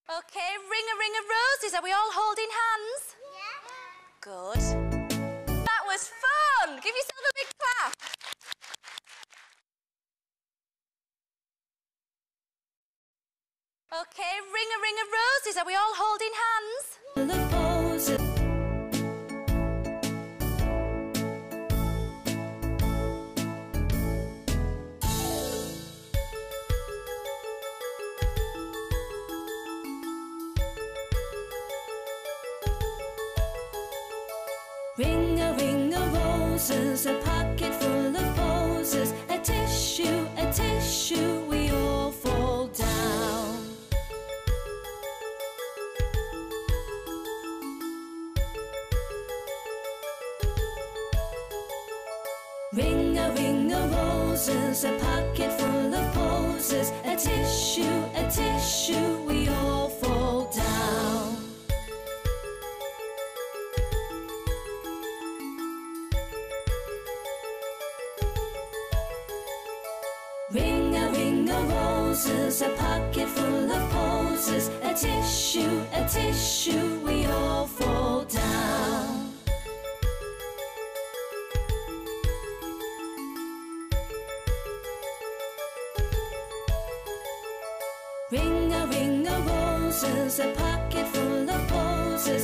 Okay, ring of roses. Are we all holding hands? Yeah. Good. That was fun. Give yourself a big clap. Okay, ring of roses. Are we all holding hands? Ring a roses, a pocket full of posies, a tissue, we all fall down. Ring a roses, a pocket full of posies, a tissue, we all fall down. Ring a roses, a pocket full of posies, a tissue, we all fall down. Ring a roses, a pocket full of posies.